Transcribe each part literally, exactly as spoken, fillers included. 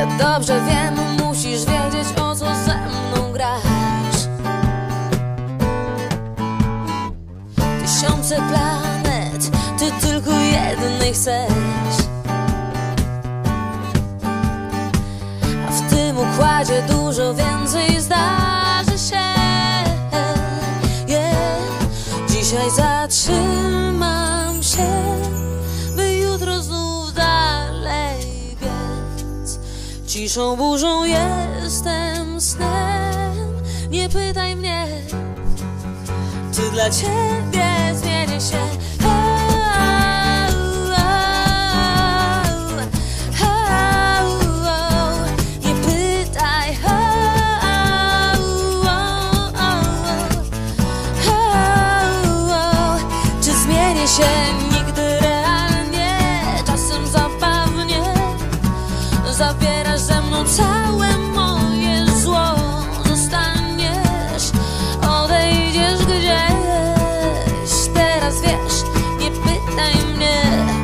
Dobrze wiem, musisz wiedzieć, o co ze mną grasz. Tysiące planet, ty tylko jednej chcesz. A w tym układzie dużo więcej zdarzy się. Yeah. Dzisiaj zatrzymam się, by jutro znów dalej biec. Ciszą, burzą jestem snem. Nie pytaj mnie, czy dla ciebie zmienię się. Nie pytaj, czy zmienię się nigdy realnie. Czasem zabawnie zabierasz ze mną całe moje zło. Zostaniesz, odejdziesz gdzieś. Teraz wiesz, nie pytaj mnie.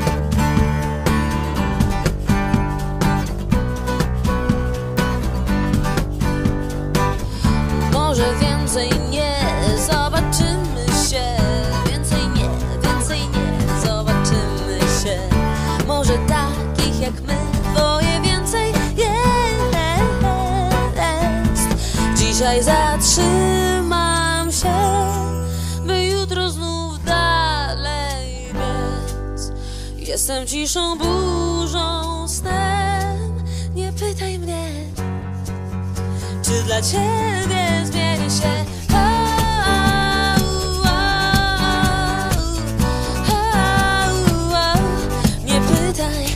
Może więcej nie zobaczymy się. Więcej nie, więcej nie zobaczymy się. Może takich jak my dwoje więcej jest. Dzisiaj zatrzymam się, by jutro znów dalej biec. Jestem ciszą, burzą, snem. Nie pytaj mnie, czy dla ciebie zmienię się. Nie pytaj,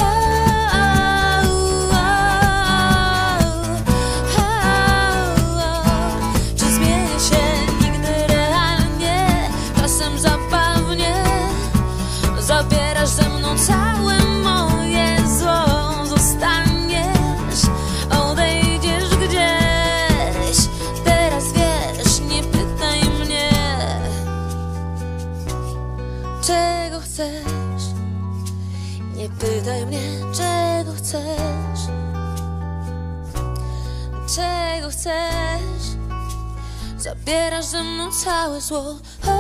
czy zmienię się nigdy realnie. Czasem zabawnie zabierasz ze mną całe moje zło. Zostaniesz, odejdziesz gdzieś. Teraz wiesz, nie pytaj mnie, czego chcesz. Nie pytaj mnie, czego chcesz. Czego chcesz? Zabierasz ze mną całe zło.